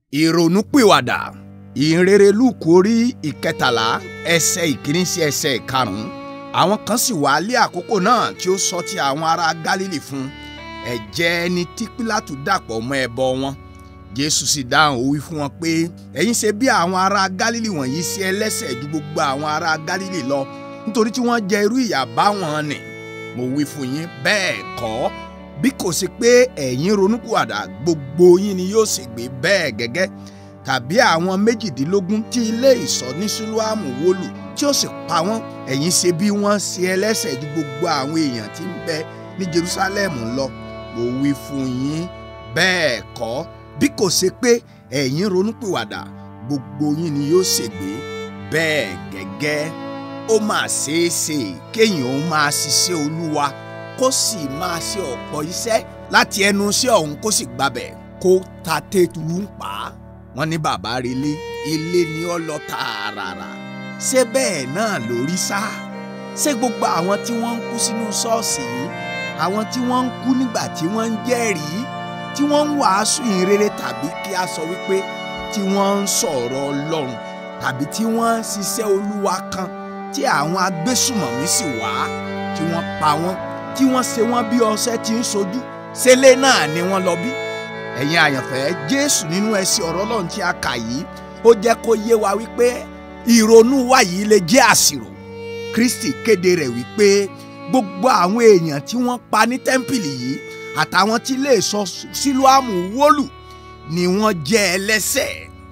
ìrònúpìwàdà. ìhìnrere Lúùkù orí ìkẹtàlá ẹsẹ̀ ìkíní sí ẹsẹ̀ ìkarùn-ún. àwọn kan sì wá lé àkókò náà tí ó sọ ti àwọn ará Gálílì fún ẹ̀jẹ̀ ẹni tí Pílátù dàpọ̀ mọ́ ẹbọ wọn. Jésù sì dáhùn, ó wí fún wọn pé ẹ̀yin ṣe bí àwọn ará Gálílì wọ̀nyí sí ẹlẹ́ṣẹ̀ ju gbogbo àwọn ará Gálílì lọ nítorí tí wọ́n jẹ irú ìyà báwọn nì. mo wí fún yín bẹ́ẹ̀ kọ́, bí kò ṣe pé ẹ̀yin ronúpìwàdà gbogbo yín ni yóò ṣègbé bẹ́ẹ̀ gẹ́gẹ́. tàbí àwọn méjìdínlógún tí ilé ìṣọ́ ní Sílóámù wó lù tí ó sì pa wọ́n, ẹ̀yin ṣe bí wọ́n ṣe ẹlẹ́ṣẹ̀ ju gbogbo àwọn èèyàn tí ń bẹ ní Jerúsálẹ́mù lọ. mo wí fún yín bẹ́ẹ̀ kọ́, bí kò ṣe pé ẹ̀yin ronúpìwàdà gbogbo yín ni yóò ṣègbé bẹ́ẹ̀ gẹ́gẹ́. ó máa ṣeé ṣe kéèyàn ó máa ṣiṣẹ́ Olúwa kó sì máa ṣe ọ̀pọ̀ iṣẹ́ láti ẹnu iṣẹ́ ọ̀hún kó sì gbabẹ̀ kó ta tètùlù ń pa á. wọ́n ní bàbá relé ilé ni ó lọ tààràrà. ṣé bẹ́ẹ̀ náà lórí sá? ṣé gbogbo àwọn tí wọ́n ń kú sínú ṣọ́ọ̀ṣì yìí, àwọn tí wọ́n ń kú nígbà tí wọ́n ń jẹ́rìí, tí wọ́n ń wàásù ìhìnrere, tàbí kí a sọ wípé tí wọ́n ń sọ̀rọ̀ Ọlọ́run, tàbí tí wọ́n ń ṣiṣẹ́ Olúwa kan tí àwọn agbésùmọ̀mí sì wá tí wọ́n pa wọ́n, tí wọ́n ṣe wọ́n bí ọṣẹ tí ń ṣojú, ṣẹlẹ̀ náà ni wọ́n lọ bí? ẹ̀yin àyànfẹ́, Jésù nínú ẹsẹ̀ ọ̀rọ̀ Ọlọ́run tí a kà yìí ó jẹ́ kó yé wa wípé ìrònú wa yìí lè jẹ́ àṣìrò. Kristi kéde rẹ̀ wípé gbogbo àwọn èèyàn tí wọ́n pa ní tẹ́ḿpìlì yìí àtàwọn tí ilé ìṣọ́ Sílóámù wó lù ni wọ́n jẹ́ ẹlẹ́ṣẹ̀.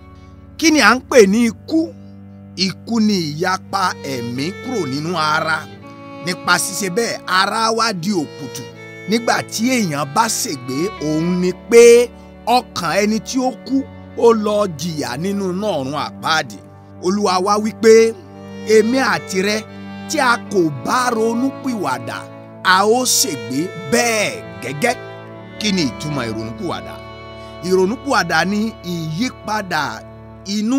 kí ni à ń pè ní ikú? Ikú ni ìyapa ẹ̀mí kúrò nínú ara. nípa ṣíṣe bẹ́ẹ̀ ara wa di òkùtù. nígbà tí èèyàn bá ṣègbé, òun ni pé ọkàn ẹni tí ó kú ó lọ jìyà nínú iná ọ̀run àpáàdì. Olúwa wa wípé èmi àti rẹ tí a kò bá ronúpìwàdà a ó ṣègbé bẹ́ẹ̀ gẹ́gẹ́. kí ni ìtumọ̀ ìrònúpìwàdà? ìrònúpìwàdà ni ìyípadà inú,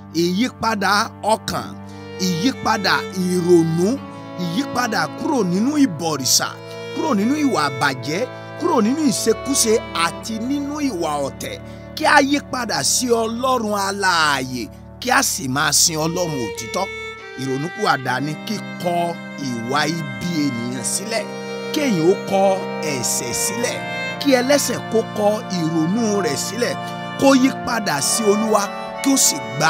ìyípadà ọkàn, ìyípadà ìrònú, ìyípadà kúrò nínú ìbọ̀rìṣà, kúrò nínú ìwà àbàjẹ́, kúrò nínú ìṣekúṣe àti nínú ìwà ọ̀tẹ̀, kí a yí padà sí Ọlọ́run alààyè, kí a sì máa sin Ọlọ́run òtítọ́. ìrònúpìwàdà ni kíkọ ìwà ibi ènìyàn sílẹ̀, kéèyàn ó kọ ẹ̀ṣẹ̀ sílẹ̀, kí ẹlẹ́ṣẹ̀ kó kọ ìrònú rẹ̀ sílẹ̀, kó yí padà sí Olúwa kí ó sì gba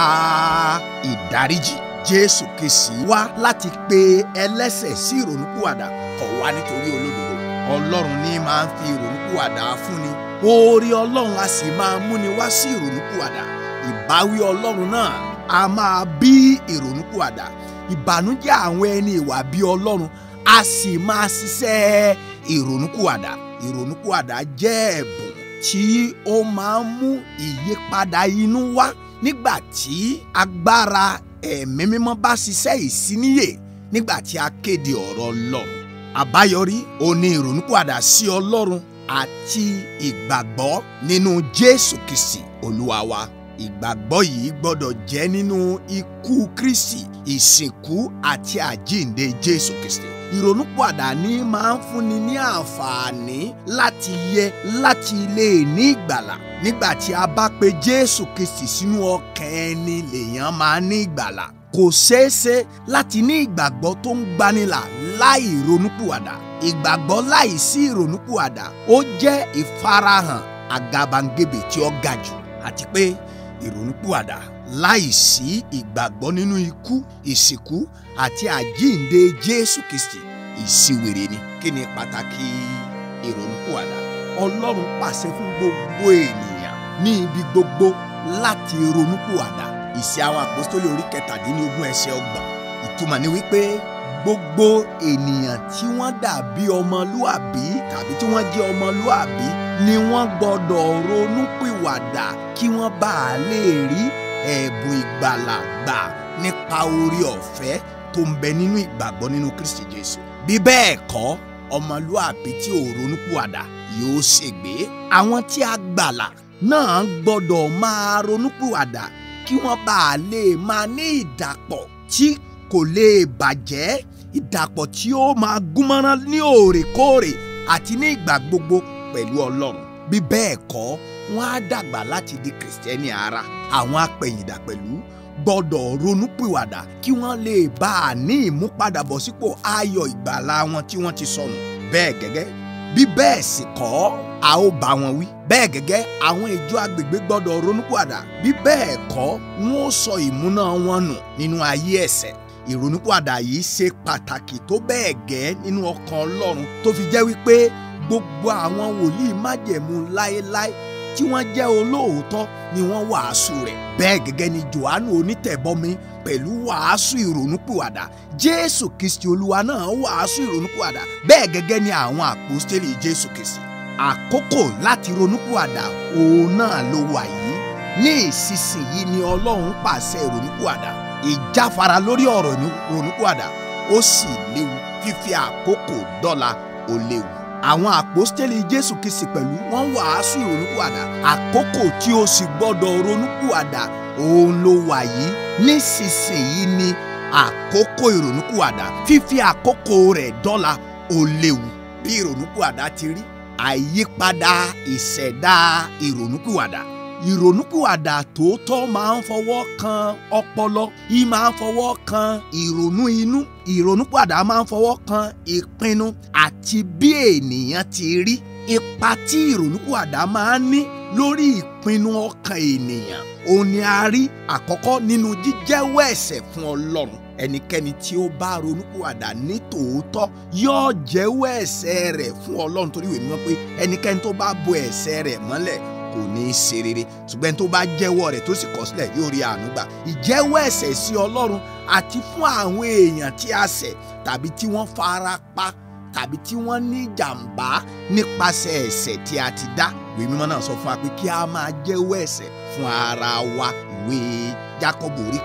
ìdáríjì. Jésù Kristi wá láti pe ẹlẹ́ṣẹ̀ sí ìrònúpìwàdà, kò wá nítorí olódodo. Ọlọ́run ní máa ń fi ìrònúpìwàdà fúnni. Oore Ọlọ́run a sì máa múni wá sí ìrònúpìwàdà. ìbáwí Ọlọ́run náà a máa bí ìrònúpìwàdà. ìbànújẹ́ àwọn ẹni ìwà bí Ọlọ́run a sì máa ṣiṣẹ́ ìrònúpìwàdà. ìrònúpìwàdà jẹ́ ẹ̀bùn tí ó máa ń mú ìyípadà inú wá nígbà tí agbára ẹ̀mí mímọ́ bá ṣiṣẹ́ ìsíníyè, nígbà tí a kéde ọ̀rọ̀ Ọlọ́run. àbáyọrí ó ní ìrònúpìwàdà sí Ọlọ́run àti ìgbàgbọ́ nínú Jésù Kristi Olúwa wa. ìgbàgbọ́ yìí gbọ́dọ̀ jẹ́ nínú ikú Kristi, ìsìnkú àti àjíǹde Jésù Kristi. ìrònúpìwàdà ní máa ń fúnni ní àǹfààní láti yẹ láti lè ní ìgbàlà. nígbà tí a bá pe Jésù Kristi sínú ọkàn ẹni lèèyàn máa ní ìgbàlà. kò ṣeéṣe láti ní ìgbàgbọ́ tó ń gbanilà láì ronúpìwàdà. ìgbàgbọ́ láì sí ìrònúpìwàdà ó jẹ́ ìfarahàn àgàbàǹgebè tí ó ga jù. àti pé ìrònúpìwàdà láì sí ìgbàgbọ́ nínú ikú, ìsìnkú àti àjíǹde Jésù Kristi ìṣìwèrè ni. kí ni pàtàkì ìrònúpìwàdà? Ọlọ́run pàṣẹ fún gbogbo ènìyàn ní ibi gbogbo láti ronúpìwàdà. Ìṣe àwọn Àpọ́stélì orí 17 ẹsẹ̀ 30. ìtumọ̀ ni wípé gbogbo ènìyàn tí wọ́n dàbí ọmọlúàbí tàbí tí wọ́n jẹ́ ọmọlúàbí ni wọ́n gbọ́dọ̀ ronúpìwàdà kí wọ́n bá lè rí ẹ̀bùn ìgbàlà gbà nípa oore ọ̀fẹ́ tó ń bẹ nínú ìgbàgbọ́ nínú Kristi Jésù. bí bẹ́ẹ̀ kọ́, ọmọlúàbí tí ò ronúpìwàdà yóò ṣègbé. àwọn tí a gbàlà náà gbọ́dọ̀ máa ronúpìwàdà kí wọ́n bá lè máa ní ìdàpọ̀ tí kò lè bàjẹ́, ìdàpọ̀ tí ó máa gúnmọ́rán ní òòrèkóòrè àti ní ìgbà gbogbo pẹ̀lú Ọlọ́run. bí bẹ́ẹ̀ kọ́, wọ́n á dàgbà láti di kìrìsìtẹ́nì ara. Àwọn apẹ̀yìndà pẹ̀lú gbọ́dọ̀ ronúpìwàdà kí wọ́n lè bá a ní ìmúpadàbọ̀sípò ayọ̀ ìgbàlà wọn tí wọ́n ti sọnù. Bẹ́ẹ̀ gẹ́gẹ́ bí bẹ́ẹ̀ sì kọ́ a ó bá wọn wí. Bẹ́ẹ̀ gẹ́gẹ́ àwọn ìjọ agbègbè gbọ́dọ̀ ronúpìwàdà. Bí bẹ́ẹ̀ kọ́ wọn ó sọ ìmúná wọn nù nínú ayé ẹ̀ṣẹ̀. Ìrònúpìwàdà yìí ṣe pàtàkì tó bẹ́ẹ̀ gẹ́ nínú ọkàn Ọlọ́run tó fi jẹ́ wípé gbogbo àwọn wòlíì májẹ̀mú láéláé tí wọ́n jẹ́ olóòótọ́ ni wọ́n wàásù rẹ̀. Bẹ́ẹ̀ gẹ́gẹ́ ni Jòhánù onítẹ̀bọmi pẹ̀lú wàásù ìrònúpìwàdà. Jésù Kristi Olúwa náà wàásù ìrònúpìwàdà. Bẹ́ẹ̀ gẹ́gẹ́ ni àwọn àpọ́stélì Jésù Kristi. Àkókò láti ronúpìwàdà òun náà ló wà yìí. Ní ìsinsìnyí ni Ọlọ́run pàṣẹ ìrònúpìwàdà. Ìjáfara lórí ọ̀rọ̀ ìrònúpìwàdà ó sì léwu. Fífi àkókò dọ́là ó léwu. Àwọn àpọ́stélì Jésù Kristi pẹ̀lú wọ́n wàásù ìrònúpìwàdà. Àkókò tí o sì gbọ́dọ̀ ronúpìwàdà òun ló wà yìí. Nísinsìnyí ni àkókò ìrònúpìwàdà. Fífi àkókò rẹ̀ dọ́là ó léwu. Bí ìrònúpìwàdà ti rí, àyípadà ìṣẹ̀dá ìrònúpìwàdà. Ìrònúpìwàdà tòótọ́ máa ń fọwọ́ kan ọpọlọ, yìí máa ń fọwọ́ kan ìrònú inú. Ìrònúpìwàdà máa ń fọwọ́ kan ìpinnu àti bí ènìyàn ti rí. Ipa tí ìrònúpìwàdà máa ń ní lórí ìpinnu ọkàn ènìyàn òun ni a rí àkọ́kọ́ nínú jíjẹ́wọ́ ẹ̀ṣẹ̀ fún Ọlọ́run. Ẹnikẹ́ni tí ó bá ronúpìwàdà ní tòótọ́ yóò jẹ́wọ́ ẹ̀ṣẹ̀ rẹ̀ fún Ọlọ́run, torí ìwé mímọ́ pé ẹnikẹ́ni tó bá bo ẹ̀ṣẹ̀ rẹ̀ mọ́lẹ̀ kò ní í ṣe rere, ṣùgbọ́n tó bá jẹ́wọ́ rẹ̀ tó sì kọ̀ sílẹ̀ yóò rí àánú gbà. Ìjẹ́wọ́ ẹ̀ṣẹ̀ sí Ọlọ́run àti fún àwọn èèyàn tí a ṣẹ̀ tàbí tí wọ́n fara pa tàbí tí wọ́n ní ìjàmbá nípasẹ̀ ẹ̀ṣẹ̀ tí a ti dá. Ìwé mímọ́ náà sọ fún wa pé kí a máa jẹ́wọ́ ẹ̀ṣẹ̀ fún ara wa. Ìwé Jákọ́bù orí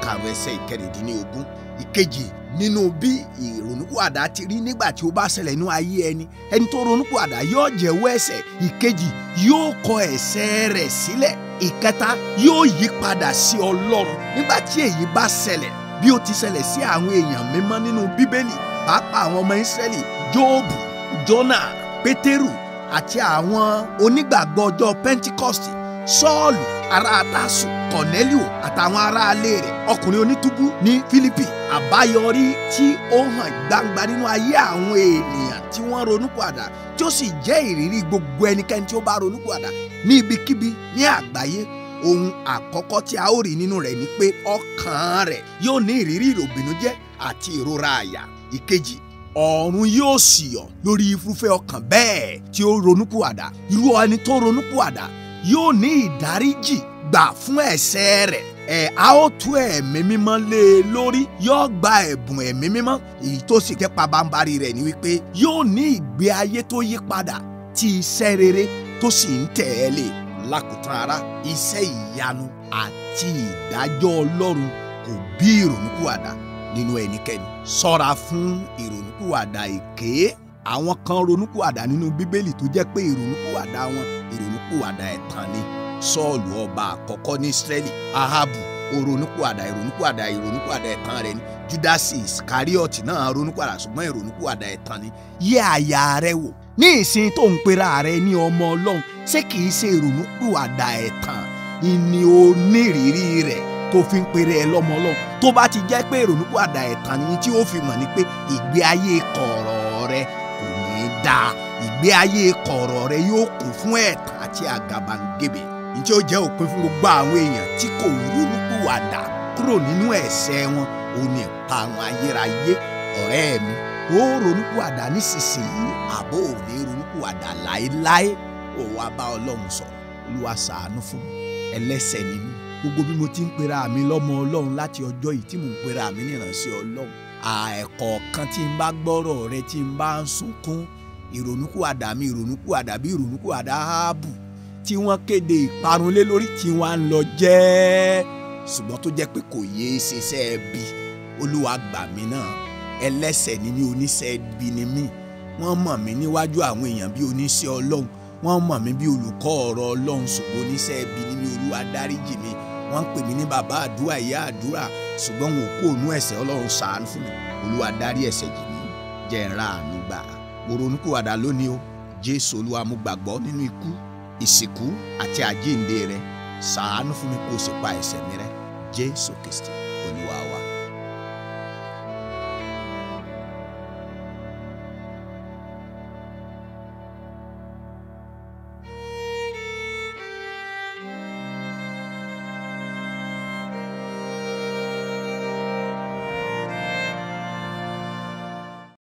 5:17. Ìkejì nínú bí ìrònúpìwàdà ti rí nígbà tí ó bá ṣẹlẹ̀ nínú ayé ẹni tó ronúpìwàdà yóò jẹ́wọ́ ẹ̀ṣẹ̀. Ìkejì yóò kọ ẹ̀ṣẹ̀ rẹ̀ sílẹ̀. Ìkẹta yóò yí padà sí Ọlọ́run. Nígbà tí èyí bá ṣẹlẹ̀ bí ó ti ṣẹlẹ̀ sí àwọn èèyàn mímọ́ nínú Bíbélì, pàápàá àwọn ọmọ Ísírẹ́lì, Jóòbù, Jónà, Pétérù àti àwọn onígbàgbọ́ ọjọ́ Pentikọ́sì, Sọ́ọ̀lù ará Tásù, Kọ̀nẹ́líò àtàwọn aráalé rẹ̀, ọkùnrin onítúbú ní Fílípì. Àbáyọrí tí ó hàn gbangba nínú ayé àwọn ènìyàn tí wọ́n ronúpìwàdà, tí ó sì jẹ́ ìrírí gbogbo ẹnikẹ́ni tí ó bá ronúpìwàdà ní ibikíbi ní àgbáyé. Ohun àkọ́kọ́ tí a ó rí nínú rẹ̀ ni pé ọkàn rẹ̀ yóò ní ìrírí ìròbìnújẹ́ àti ìrora àyà. Ìkejì, ọ̀run yóò sì yọ̀ lórí irúfẹ́ ọkàn bẹ́ẹ̀ tí ó ronúpìwàdà. Irú ẹni tó ronúpìwàdà yóò ní ìdáríjì gbà fún ẹ̀ṣẹ̀ rẹ̀. A ó tú ẹ̀mí mímọ́ lé e lórí. Yóò gba ẹ̀bùn ẹ̀mí mímọ́. Èyí tó sì kẹ́ pabambarì rẹ̀ ni wípé yóò ní ìgbé ayé tó yí padà tí iṣẹ́ rere tó sì ń tẹ̀lé. Lákòótán ará, iṣẹ́ ìyanu àti ìdájọ́ Ọlọ́run kò bí ìrònúpìwàdà nínú ẹnikẹ́ni. Ṣọ́ra fún ìrònúpìwàdà èké. Àwọn kan ronúpìwàdà nínú Bíbélì tó jẹ́ pé ìrònúpìwàdà wọn ìrònúpìwàdà ẹ̀tàn ni. Sọ́ọ̀lù ọba àkọ́kọ́ ní Ísírẹ́lì, Áhábù ìrònúpìwàdà ẹ̀tàn rẹ̀ ni. Júdásì Ìsíkáríọ̀tì náà ronúpìwàdà, ṣùgbọ́n ìrònúpìwàdà ẹ̀tàn ni. Yẹ àyà rẹ wò ní ìsìn tó ń pera rẹ ní ọmọ Ọlọ́run. Ṣé kìí ṣe ìrònúpìwàdà ẹ̀tàn ìní onírìírí rẹ̀ tó fi ń pera ẹ lọ́mọ Ọlọ́run? Tó bá ti jẹ́ pé ìrònúpìwàdà ẹ̀tàn ni tí ó fi mọ̀ ni pé ìgbé ayé kọ̀ọ̀rọ̀ rẹ kò ní í dáa. Ìgbé ayé kọ̀ọ̀rọ̀ rẹ yóò kún fún ẹ̀tàn àti àgàbàǹgebè. Ǹjẹ́ ó jẹ́ òpin fún gbogbo àwọn èèyàn tí kò ronúpìwàdà kúrò nínú ẹ̀ṣẹ̀ wọn? Ó ní ìparun ayérayé. Ọ̀rẹ́ mi, ó ronúpìwàdà nísinsìnyí àbó ò ní ronúpìwàdà láéláé? Ó wá bá Ọlọ́run sọ̀rọ̀. Olúwa ṣàánú fún mi, ẹlẹ́ṣẹ̀ ni mí. Gbogbo bí mo ti ń pera mi lọ́mọ Ọlọ́run láti ọjọ́ yìí tí mò ń pera mi ní ìránṣẹ́ Ọlọ́run, ẹ̀kọ̀ọ̀kan tí n bá gbọ́rọ̀ rẹ tí n bá ń sunkún, ìrònúpìwàdà mi ìrònúpìwàdà bí ìrònúpìwàdà Áhábù tí wọ́n kéde ìparun lé lórí tí wọ́n á ń lọ jẹ́, ṣùgbọ́n tó jẹ́ pé kò yéé ṣiṣẹ́ ẹbí. Olúwa gbà mí náà, ẹlẹ́ṣẹ̀ ni mí, oníṣẹ́ ẹbí ni mí. Wọ́n mọ̀ mí níwájú àwọn èèyàn bí oníṣẹ́ Ọlọ́run, wọ́n mọ̀ mí bí olùkọ́ ọ̀rọ̀ Ọlọ́run, ṣùgbọ́n oníṣẹ́ ẹbí ni mí. Olúwa dáríjì mi. Wọ́n ń pè mí ní bàbá àdúrà, ìyá àdúrà, ṣùgbọ́n wọn ò kó ònú ẹ̀ṣẹ̀. Ọlọ́run ṣàánú fún mi. Olúwa dárí ẹ̀ṣẹ̀ jì mí, jẹ́ n rí àánú gbà. Mo ronúpìwàdà lónìí o. Jésù Olúwa, mo gbàgbọ́ nínú ikú, ìsìnkú àti àjíǹde rẹ, ṣàánú fún mi kó o sì pa ẹ̀ṣẹ̀ mi rẹ́. Jésù Kristi.